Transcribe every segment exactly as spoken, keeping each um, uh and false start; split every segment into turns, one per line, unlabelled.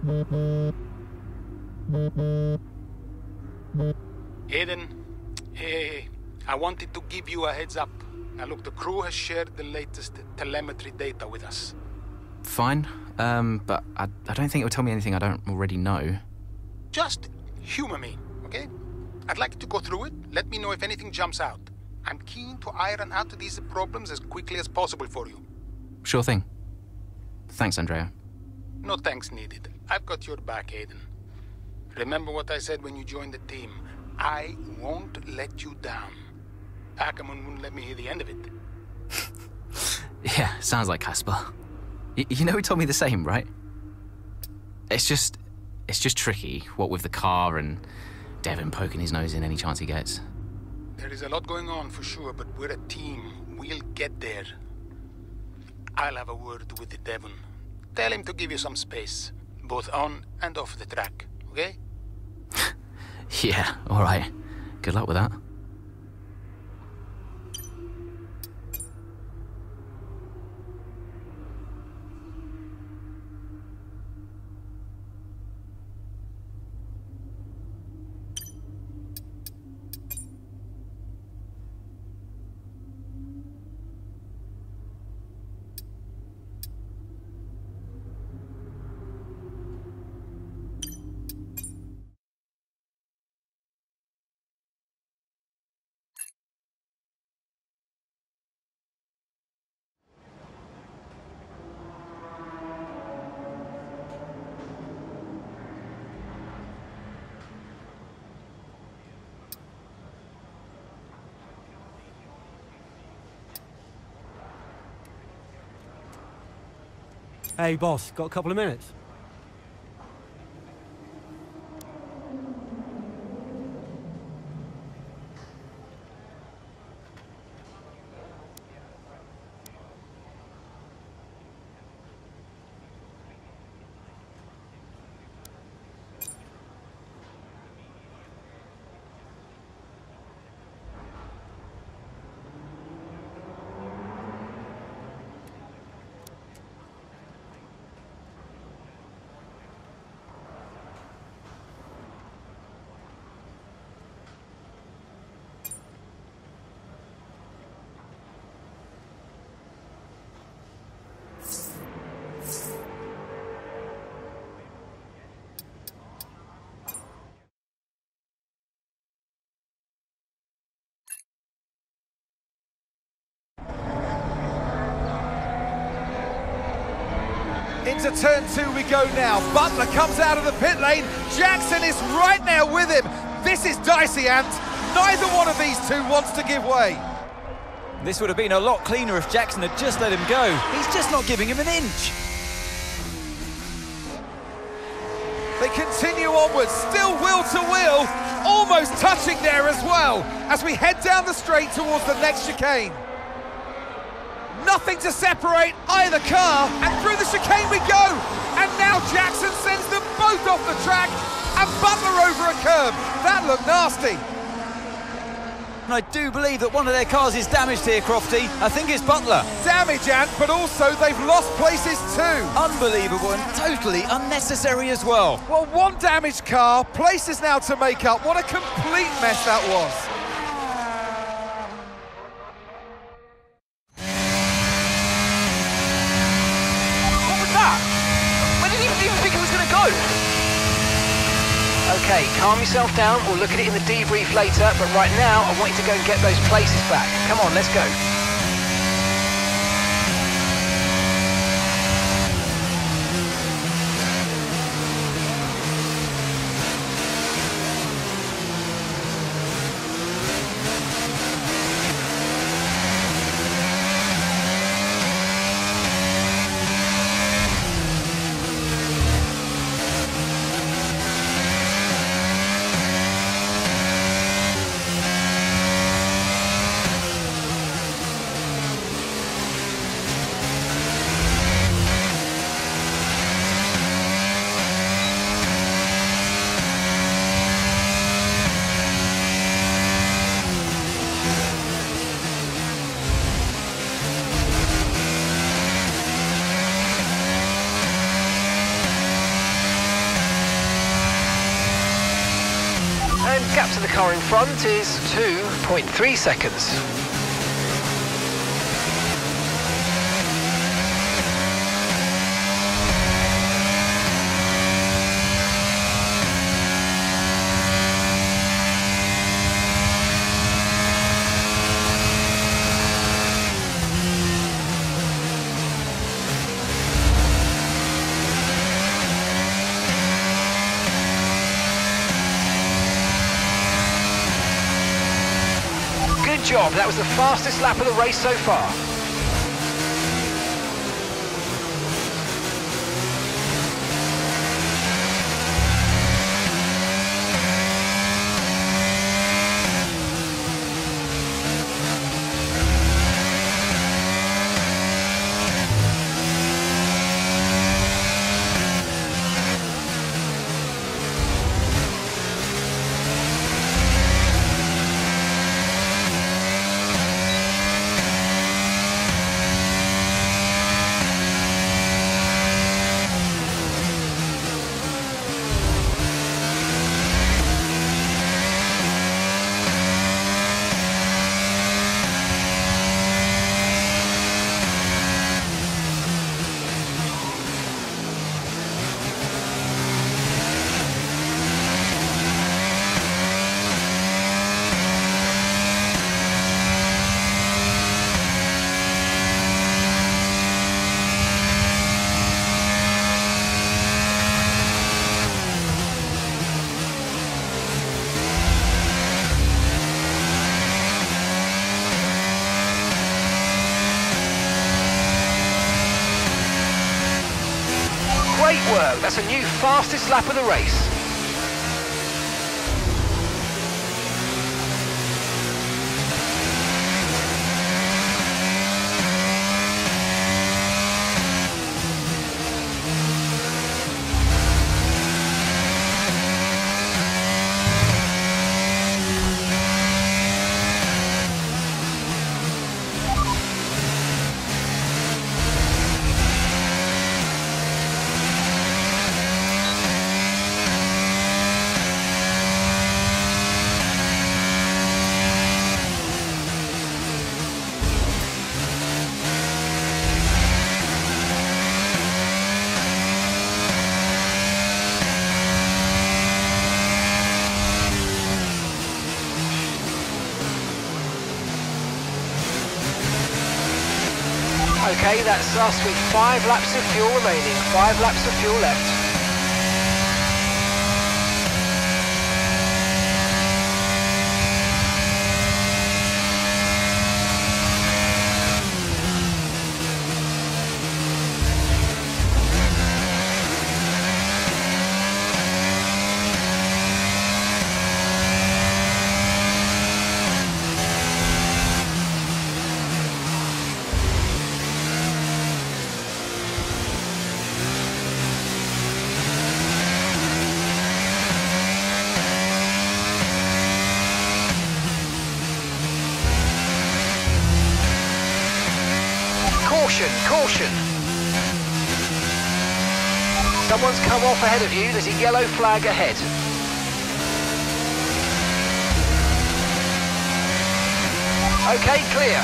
Aiden, hey, I wanted to give you a heads up. Now look, the crew has shared the latest telemetry data with us.
Fine, um, but I, I don't think it will tell me anything I don't already know.
Just humor me, okay? I'd like to go through it. Let me know if anything jumps out. I'm keen to iron out these problems as quickly as possible for you.
Sure thing. Thanks, Andrea.
No thanks needed. I've got your back, Aiden. Remember what I said when you joined the team. I won't let you down. Ackerman wouldn't let me hear the end of it.
Yeah, sounds like Casper. Y you know he told me the same, right? It's just... It's just tricky, what with the car and Devon poking his nose in any chance he gets.
There is a lot going on for sure, but we're a team. We'll get there. I'll have a word with Devon. Tell him to give you some space, both on and off the track, okay?
Yeah, alright. Good luck with that.
Hey, boss, got a couple of minutes?
Into turn two we go now. Butler comes out of the pit lane. Jackson is right now with him. This is dicey, Ant. Neither one of these two wants to give way.
This would have been a lot cleaner if Jackson had just let him go. He's just not giving him an inch.
They continue onwards, still wheel to wheel, almost touching there as well, as we head down the straight towards the next chicane. Nothing to separate either car, and through the chicane we go! And now Jackson sends them both off the track, and Butler over a curb. That looked nasty.
And I do believe that one of their cars is damaged here, Crofty. I think it's Butler.
Damage, Ant, but also they've lost places too.
Unbelievable and totally unnecessary as well.
Well, one damaged car, places now to make up. What a complete mess that was.
What was that? Where did he even think it was going to go? Okay, calm yourself down. We'll look at it in the debrief later, but right now I want you to go and get those places back. Come on, let's go. time. Gap to the car in front is two point three seconds. Good job, that was the fastest lap of the race so far. Great work, that's a new fastest lap of the race. Okay, that's us with five laps of fuel remaining, five laps of fuel left. Caution, caution. Someone's come off ahead of you, there's a yellow flag ahead. Okay, clear.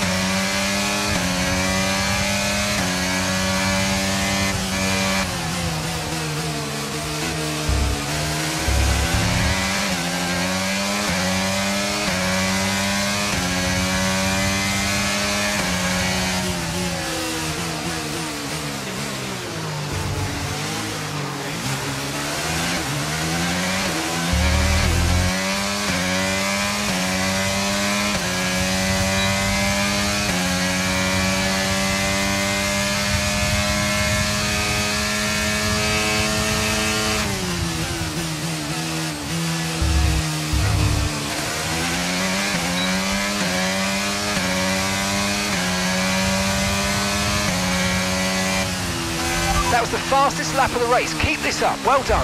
That was the fastest lap of the race. Keep this up. Well done.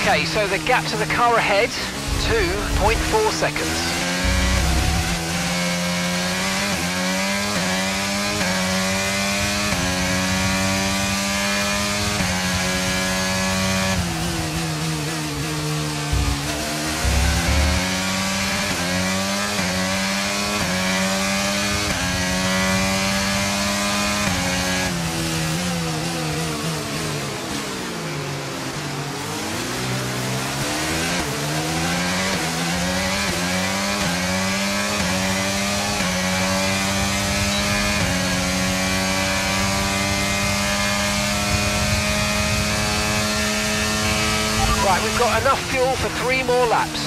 Okay, so the gap to the car ahead, two point four seconds. Right, we've got enough fuel for three more laps.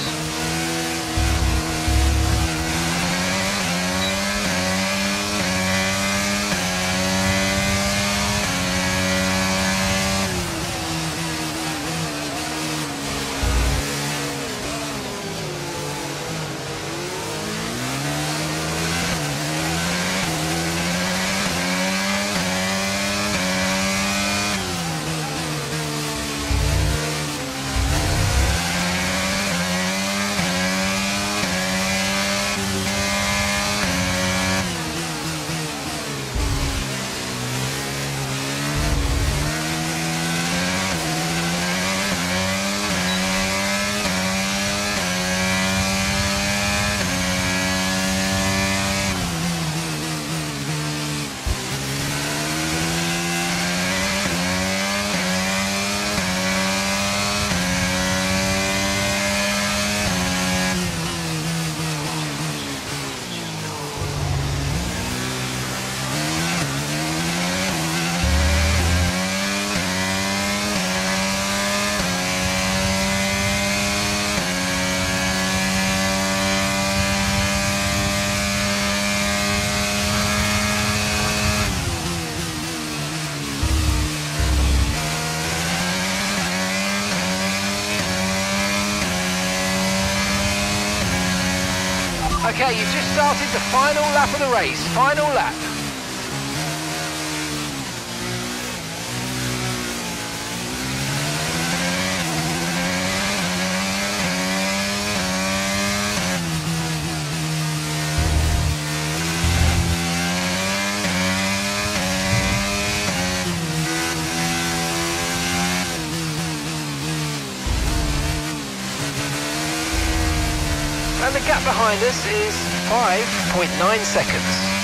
Okay, you've just started the final lap of the race. Final lap. And the gap behind us is five point nine seconds.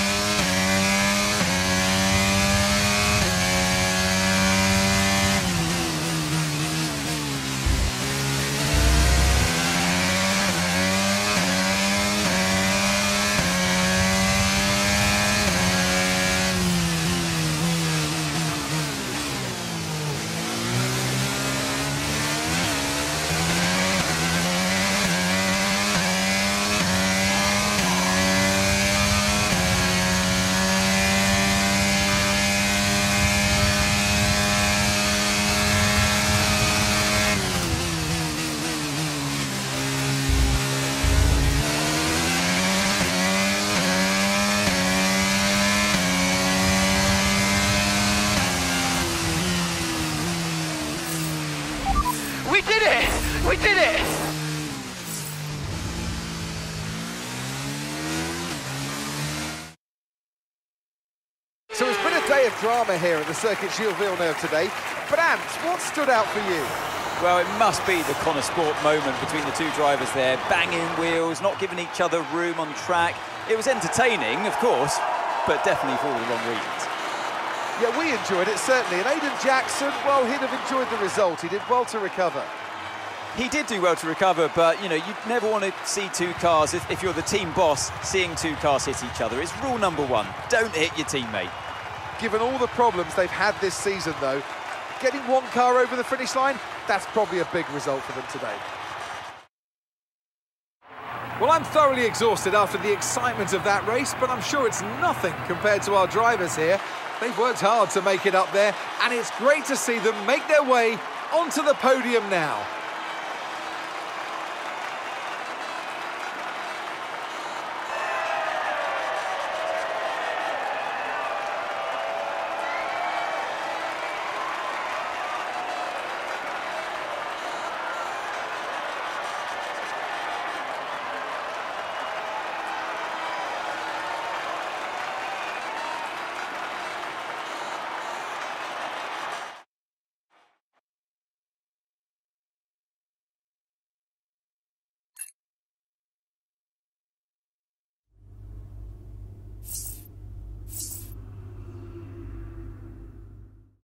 We did it! We did it!
So it's been a day of drama here at the Circuit Gilles Villeneuve today. But Ant, what stood out for you?
Well, it must be the Connor Sport moment between the two drivers there. Banging wheels, not giving each other room on track. It was entertaining, of course, but definitely for all the wrong reasons.
Yeah, we enjoyed it, certainly. And Aiden Jackson, well, he'd have enjoyed the result. He did well to recover.
He did do well to recover, but, you know, you'd never want to see two cars, if, if you're the team boss, seeing two cars hit each other. It's rule number one. Don't hit your teammate.
Given all the problems they've had this season, though, getting one car over the finish line, that's probably a big result for them today. Well, I'm thoroughly exhausted after the excitement of that race, but I'm sure it's nothing compared to our drivers here. They've worked hard to make it up there, and it's great to see them make their way onto the podium now.